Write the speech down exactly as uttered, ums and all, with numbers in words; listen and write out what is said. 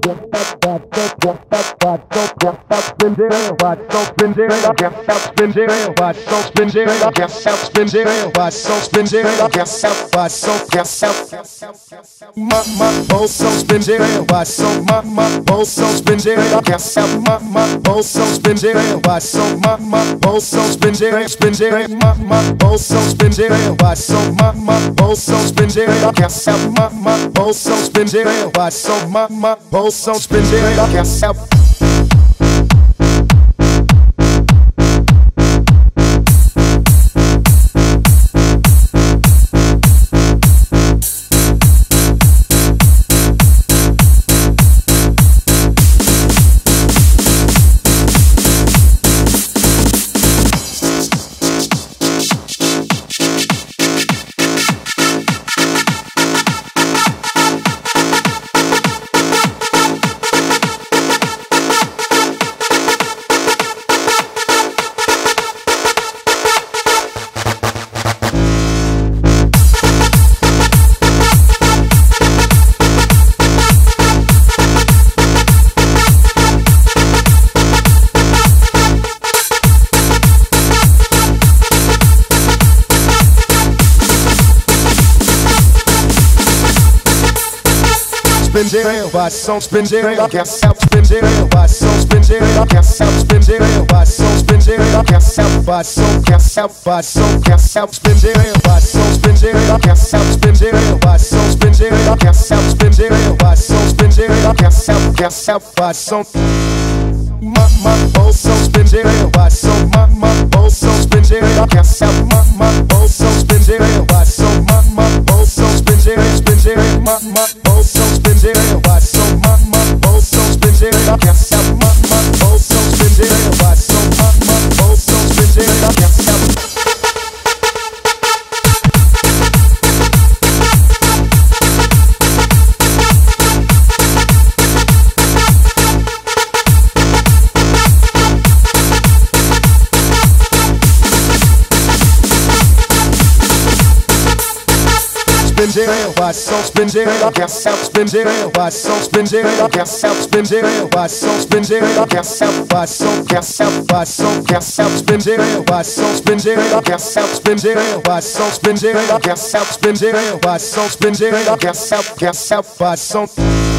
Mama Posso spins it, why so Mama Posso spins it, yes, Mama Posso spins it, why so Mama Posso spins it, spins it, Mama Posso spins it, why so Mama Posso spins it, yes, Mama Posso spins it, why so Mama Posso spins it, yes. Spins it, why so spins it, yes, out spins it, why so spins it, yes, out spins it, why so spins it, yes, out, why so, yes, out, why so, yes, out spins it, why so spins it, yes, out spins it, why so spins it, yes, out spins it, why so spins it, yes, out, yes, out, why so. Mama Posso spins it, why so Mama Posso spins it, yes, out, Mama Posso spins it, why so Mama Posso spins it, spins it, Mama Posso spins it, why so Mama Posso spins it, yes, out, Mama Posso spins it, why so Mama Posso spins it, yes, out. Spins it, why so spins it, yes, out spins it, why so spins it, yes, out spins it, why so spins it, yes, out, why so, yes, out, why so, yes, out spins it, why so spins it, yes, out spins it, why so spins it, yes, out spins it, why so spins it, yes, out, yes, out, why so.